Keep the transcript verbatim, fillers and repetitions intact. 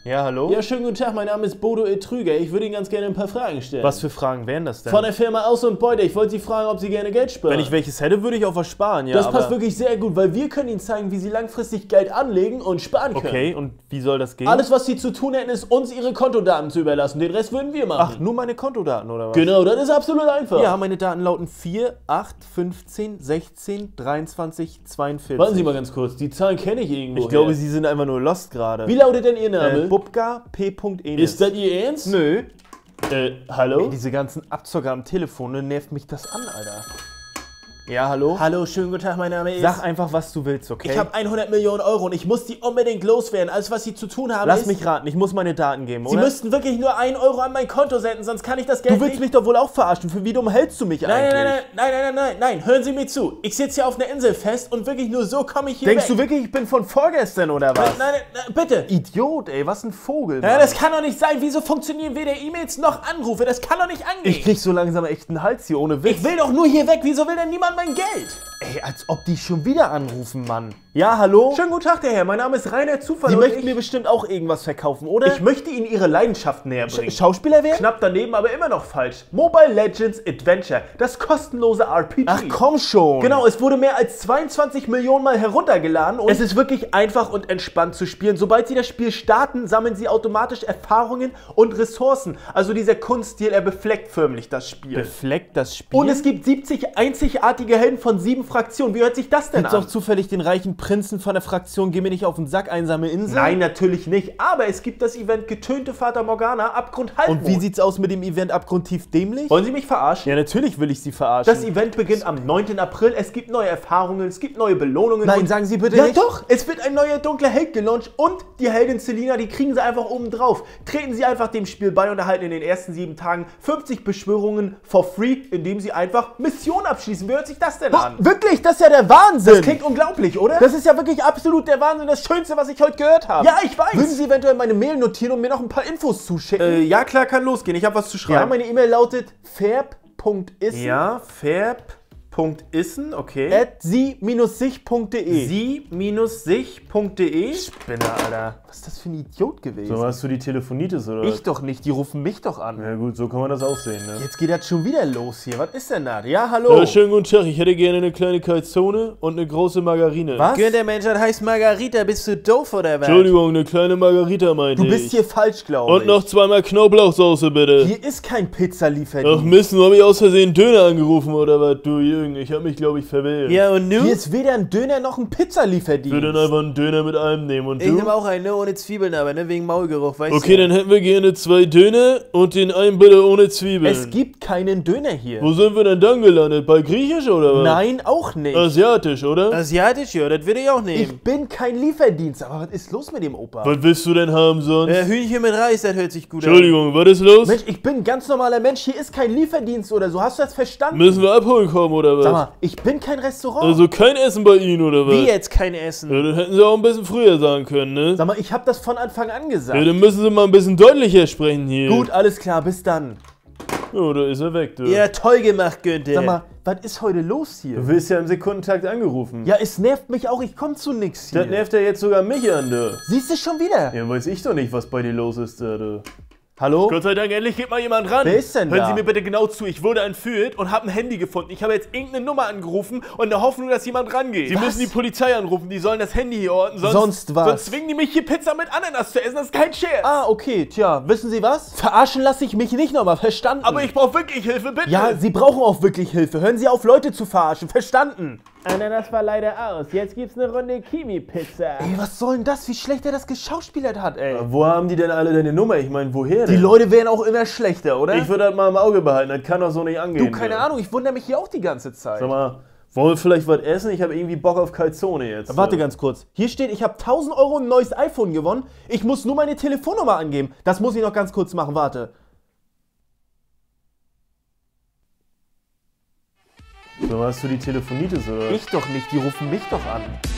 Ja, hallo? Ja, schönen guten Tag, mein Name ist Bodo Etrüger. Ich würde Ihnen ganz gerne ein paar Fragen stellen. Was für Fragen wären das denn? Von der Firma Aus und Beute. Ich wollte Sie fragen, ob Sie gerne Geld sparen. Wenn ich welches hätte, würde ich auch was sparen, ja. Das aber passt wirklich sehr gut, weil wir können Ihnen zeigen, wie Sie langfristig Geld anlegen und sparen können. Okay, und wie soll das gehen? Alles, was Sie zu tun hätten, ist, uns Ihre Kontodaten zu überlassen. Den Rest würden wir machen. Ach, nur meine Kontodaten, oder was? Genau, das ist absolut einfach. Ja, meine Daten lauten vier, acht, fünfzehn, sechzehn, dreiundzwanzig, zweiundvierzig. Warten Sie mal ganz kurz, die Zahlen kenne ich irgendwo. Ich glaube, Sie sind einfach nur lost gerade. Wie lautet denn Ihr Name? Äh, Bubka P. Enis. Ist das Ihr Ernst? Nö. Äh, hallo? Ey, diese ganzen Abzocker am Telefon, ne, nervt mich das an, Alter. Ja, hallo? Hallo, schönen guten Tag, mein Name ist... Sag einfach, was du willst, okay? Ich habe hundert Millionen Euro und ich muss die unbedingt loswerden. Alles, was Sie zu tun haben, Lass ist... mich raten, ich muss meine Daten geben, Sie oder? müssten wirklich nur einen Euro an mein Konto senden, sonst kann ich das Geld Du willst nicht... mich doch wohl auch verarschen. Für wie dumm hältst du mich Nein, eigentlich? nein, nein, nein, nein, nein, nein, nein, hören Sie mir zu. Ich sitze hier auf einer Insel fest und wirklich nur so komme ich hier Denkst weg. du wirklich, ich bin von vorgestern, oder was? Nein, nein, nein, bitte. Idiot, ey, was ein Vogel, Ja, Mann. das kann doch nicht sein. Wieso funktionieren weder E-Mails noch Anrufe? Das kann doch nicht angehen. Ich krieg so langsam echt einen Hals hier, ohne Witz. Ich will doch nur hier weg. Wieso will denn niemand mein Geld? Ey, als ob die schon wieder anrufen, Mann. Ja, hallo? Schönen guten Tag, der Herr. Mein Name ist Rainer Zufall. Sie und möchten ich, mir bestimmt auch irgendwas verkaufen, oder? ich möchte Ihnen Ihre Leidenschaft näher bringen. Sch Schauspieler werden? Knapp daneben, aber immer noch falsch. Mobile Legends Adventure, das kostenlose R P G. Ach komm schon. Genau, es wurde mehr als zweiundzwanzig Millionen Mal heruntergeladen und es ist wirklich einfach und entspannt zu spielen. Sobald Sie das Spiel starten, sammeln Sie automatisch Erfahrungen und Ressourcen. Also dieser Kunststil, er befleckt förmlich das Spiel. Befleckt das Spiel? Und es gibt siebzig einzigartige Helden von sieben Fraktionen. Wie hört sich das denn Gibt's an? auch zufällig den reichen Prinzen von der Fraktion Geh mir nicht auf den Sack, einsame Insel? Nein, natürlich nicht. Aber es gibt das Event Getönte Fata Morgana, Abgrund Halbmond. Und wie sieht's aus mit dem Event Abgrundtief dämlich? Wollen Sie mich verarschen? Ja, natürlich will ich Sie verarschen. Das Event beginnt am neunten April. Es gibt neue Erfahrungen, es gibt neue Belohnungen. Nein, und sagen Sie bitte ja, nicht. Ja doch, es wird ein neuer dunkler Held gelauncht und die Heldin Selina, die kriegen Sie einfach oben drauf. Treten Sie einfach dem Spiel bei und erhalten in den ersten sieben Tagen fünfzig Beschwörungen for free, indem Sie einfach Missionen abschließen. Wie hört sich das denn an? Wirklich? Das ist ja der Wahnsinn! Das klingt unglaublich, oder? Das ist ja wirklich absolut der Wahnsinn, das Schönste, was ich heute gehört habe. Ja, ich weiß. Würden Sie eventuell meine Mail notieren und mir noch ein paar Infos zuschicken? äh, ja klar, kann losgehen. Ich habe was zu schreiben. Ja, meine E-Mail lautet ferb punkt issen Ja, ferb.issen, okay. at sie sich punkt de. sie-sich punkt de. Spinner, Alter. Was ist das für ein Idiot gewesen? So, hast du die Telefonitis, oder? Ich doch nicht, die rufen mich doch an. Ja gut, so kann man das auch sehen, ne? Jetzt geht das schon wieder los hier. Was ist denn das? Ja, hallo. Ja, schönen guten Tag. Ich hätte gerne eine kleine Calzone und eine große Margarine. Was? Günther, Mensch, das heißt Margarita. Bist du doof oder was? Entschuldigung, eine kleine Margarita meinte Du bist ich. hier falsch, glaube ich. Und noch zweimal Knoblauchsoße, bitte. Hier ist kein Pizzalieferdienst. Ach Mist, nur hab ich aus Versehen Döner angerufen, oder was? Du Jürgen, ich hab mich, glaube ich, verwählt. Ja, und nu? Hier ist weder ein Döner noch ein Ich würde dann Pizzalieferdienst. einfach einen Döner mit allem nehmen. Und Ich du? nehme auch einen, ne, ohne Zwiebeln, aber, ne, wegen Maulgeruch, weißt Okay, du. dann hätten wir gerne zwei Döner und den einen bitte ohne Zwiebeln. Es gibt keinen Döner hier. Wo sind wir denn dann gelandet? Bei Griechisch oder was? Nein, auch nicht. Asiatisch, oder? Asiatisch, ja, das würde ich auch nehmen. Ich bin kein Lieferdienst. Aber was ist los mit dem Opa? Was willst du denn haben sonst? Äh, Hühnchen mit Reis, das hört sich gut Entschuldigung, was ist los? Mensch, ich bin ein ganz normaler Mensch. Hier ist kein Lieferdienst oder so. Hast du das verstanden? Müssen wir abholen kommen, oder was? Sag mal, ich bin kein Restaurant. Also kein Essen bei Ihnen, oder an. was? Wie jetzt kein Essen? Ja, das hätten Sie auch ein bisschen früher sagen können, ne? Sag mal, ich habe das von Anfang an gesagt. Ja, dann müssen Sie mal ein bisschen deutlicher sprechen hier. Gut, alles klar, bis dann. Ja, da ist er weg, du. Ja, toll gemacht, Günther. Sag mal, was ist heute los hier? Du wirst ja im Sekundentakt angerufen. Ja, es nervt mich auch. Ich komme zu nix hier. Das nervt ja jetzt sogar mich an, du. Siehst du schon wieder? Ja, weiß ich doch nicht, was bei dir los ist, da, du. Hallo? Gott sei Dank, endlich geht mal jemand ran. Wer ist denn Hören da? Sie mir bitte genau zu. Ich wurde entführt und habe ein Handy gefunden. Ich habe jetzt irgendeine Nummer angerufen und in der Hoffnung, dass jemand rangeht. Sie Was? müssen die Polizei anrufen. Die sollen das Handy hier orten. Sonst, Sonst was? Sonst zwingen die mich hier Pizza mit Ananas zu essen. Das ist kein Scherz. Ah, okay. Tja, wissen Sie was? Verarschen lasse ich mich nicht nochmal. Verstanden? Aber ich brauche wirklich Hilfe, bitte. Ja, Sie brauchen auch wirklich Hilfe. Hören Sie auf, Leute zu verarschen. Verstanden? Ananas war leider aus. Jetzt gibt's eine Runde Kimi-Pizza. Ey, was soll denn das? Wie schlecht er das geschauspielert hat, ey. Wo haben die denn alle deine Nummer? Ich meine, woher Die denn? Leute werden auch immer schlechter, oder? Ich würde das mal im Auge behalten. Das kann doch so nicht angehen. du, keine Ahnung. Ich wundere mich hier auch die ganze Zeit. Sag mal, wollen wir vielleicht was essen? Ich habe irgendwie Bock auf Calzone jetzt. Warte ganz kurz. Hier steht, ich habe tausend Euro ein neues iPhone gewonnen. Ich muss nur meine Telefonnummer angeben. Das muss ich noch ganz kurz machen. Warte. So, hast du die Telefonitis, oder? Ich doch nicht. Die rufen mich doch an.